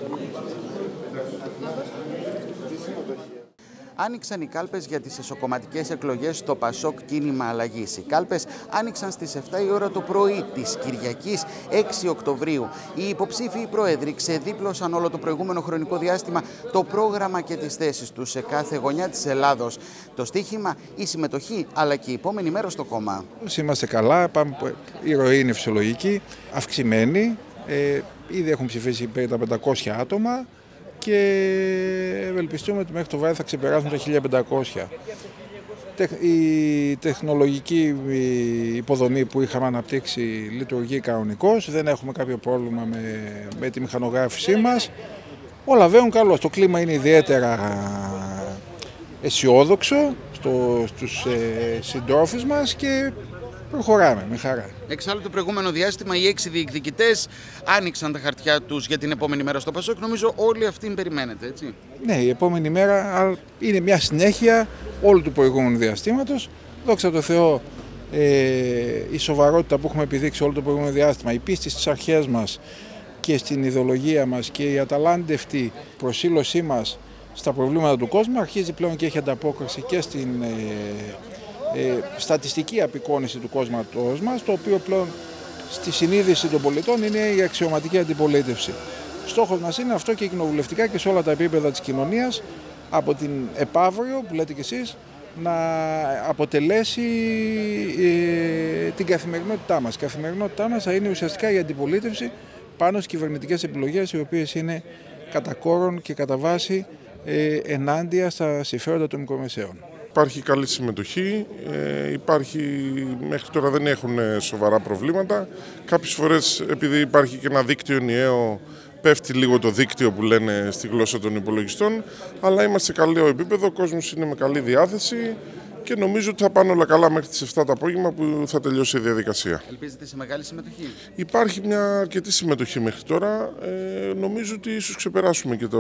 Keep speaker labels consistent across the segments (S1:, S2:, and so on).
S1: Άνοιξαν οι κάλπες για τις εσωκομματικές εκλογές στο Πασόκ Κίνημα Αλλαγής. Οι κάλπες άνοιξαν στις 7 η ώρα το πρωί της Κυριακής 6 Οκτωβρίου. Οι υποψήφιοι πρόεδροι ξεδίπλωσαν όλο το προηγούμενο χρονικό διάστημα το πρόγραμμα και τις θέσεις τους σε κάθε γωνιά της Ελλάδος. Το στίχημα, η συμμετοχή αλλά και η επόμενη μέρα στο κόμμα.
S2: Είμαστε καλά, η ροή είναι φυσιολογική, αυξημένη. Ήδη έχουν ψηφίσει περί τα 500 άτομα. Και ευελπιστούμε ότι μέχρι το βράδυ θα ξεπεράσουν τα 1500. Η τεχνολογική υποδομή που είχαμε αναπτύξει λειτουργεί κανονικώς, δεν έχουμε κάποιο πρόβλημα με τη μηχανογράφησή μας. Όλα βαίνουν καλώς. Το κλίμα είναι ιδιαίτερα αισιόδοξο στους συντρόφους μας και προχωράμε με χαρά.
S1: Εξάλλου το προηγούμενο διάστημα οι 6 διεκδικητές άνοιξαν τα χαρτιά τους για την επόμενη μέρα στο Πασόκ. Νομίζω όλοι αυτήν περιμένετε, έτσι.
S2: Ναι, η επόμενη μέρα είναι μια συνέχεια όλου του προηγούμενου διαστήματος. Δόξα τω Θεώ, η σοβαρότητα που έχουμε επιδείξει όλο το προηγούμενο διάστημα, η πίστη στις αρχές μας και στην ιδεολογία μας και η αταλάντευτη προσήλωσή μας στα προβλήματα του κόσμου αρχίζει πλέον και έχει ανταπόκριση και στην στατιστική απεικόνιση του κόμματός μας, το οποίο πλέον στη συνείδηση των πολιτών είναι η αξιωματική αντιπολίτευση. Στόχος μας είναι αυτό και κοινοβουλευτικά και σε όλα τα επίπεδα της κοινωνίας, από την επαύριο που λέτε κι εσείς, να αποτελέσει την καθημερινότητά μας. Η καθημερινότητά μας θα είναι ουσιαστικά η αντιπολίτευση πάνω στις κυβερνητικές επιλογές, οι οποίες είναι κατά κόρον και κατά βάση ενάντια στα συμφέροντα των μικρομεσαίων.
S3: Υπάρχει καλή συμμετοχή, μέχρι τώρα δεν έχουν σοβαρά προβλήματα. Κάποιες φορές, επειδή υπάρχει και ένα δίκτυο ενιαίο, πέφτει λίγο το δίκτυο που λένε στη γλώσσα των υπολογιστών, αλλά είμαστε σε καλό επίπεδο, ο κόσμος είναι με καλή διάθεση και νομίζω ότι θα πάνε όλα καλά μέχρι τις 7 το απόγευμα που θα τελειώσει η διαδικασία.
S1: Ελπίζετε σε μεγάλη συμμετοχή?
S3: Υπάρχει μια αρκετή συμμετοχή μέχρι τώρα. Νομίζω ότι ίσως ξεπεράσουμε και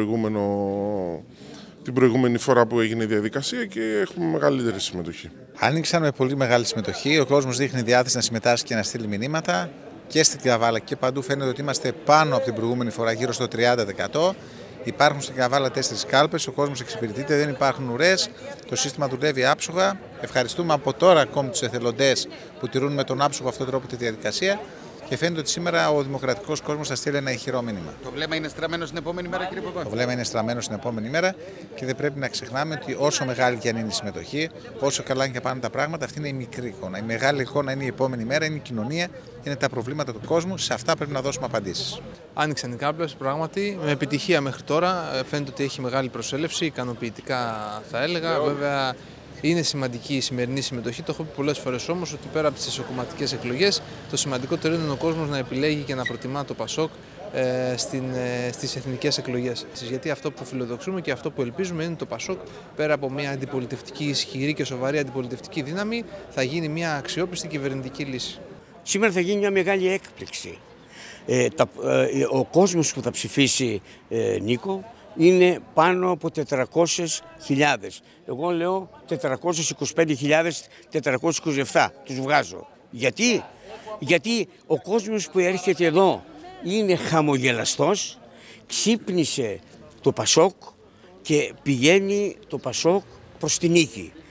S3: την προηγούμενη φορά που έγινε η διαδικασία και έχουμε μεγαλύτερη συμμετοχή.
S4: Άνοιξαν με πολύ μεγάλη συμμετοχή. Ο κόσμος δείχνει διάθεση να συμμετάσχει και να στείλει μηνύματα. Και στην Καβάλα και παντού φαίνεται ότι είμαστε πάνω από την προηγούμενη φορά, γύρω στο 30%. Υπάρχουν στην Καβάλα 4 κάλπες, ο κόσμος εξυπηρετείται, δεν υπάρχουν ουρές. Το σύστημα δουλεύει άψογα. Ευχαριστούμε από τώρα ακόμη τους εθελοντές που τηρούν με τον άψογο αυτόν τον τρόπο τη διαδικασία. Και φαίνεται ότι σήμερα ο δημοκρατικός κόσμος θα στείλει ένα ηχηρό μήνυμα.
S1: Το βλέμμα είναι στραμμένο στην επόμενη μέρα, κύριε Παπά?
S4: Το βλέμμα είναι στραμμένο στην επόμενη μέρα και δεν πρέπει να ξεχνάμε ότι όσο μεγάλη και αν είναι η συμμετοχή, όσο καλά και πάνε τα πράγματα, αυτή είναι η μικρή εικόνα. Η μεγάλη εικόνα είναι η επόμενη μέρα, είναι η κοινωνία, είναι τα προβλήματα του κόσμου. Σε αυτά πρέπει να δώσουμε απαντήσεις.
S5: Άνοιξαν οι κάλπες πράγματι με επιτυχία μέχρι τώρα. Φαίνεται ότι έχει μεγάλη προσέλευση, ικανοποιητικά θα έλεγα. Βέβαια, είναι σημαντική η σημερινή συμμετοχή. Το έχω πει πολλές φορές όμως ότι πέρα από τις εσωκομματικές εκλογές, το σημαντικότερο είναι ο κόσμος να επιλέγει και να προτιμά το Πασόκ στις εθνικές εκλογές. Γιατί αυτό που φιλοδοξούμε και αυτό που ελπίζουμε είναι το Πασόκ, πέρα από μια αντιπολιτευτική, ισχυρή και σοβαρή αντιπολιτευτική δύναμη, θα γίνει μια αξιόπιστη κυβερνητική λύση.
S6: Σήμερα θα γίνει μια μεγάλη έκπληξη. Ο κόσμος που θα ψηφίσει, Νίκο, είναι πάνω από 400.000. Εγώ λέω 425.427. Τους βγάζω. Γιατί ο κόσμος που έρχεται εδώ είναι χαμογελαστός, ξύπνησε το Πασόκ και πηγαίνει το Πασόκ προς την νίκη.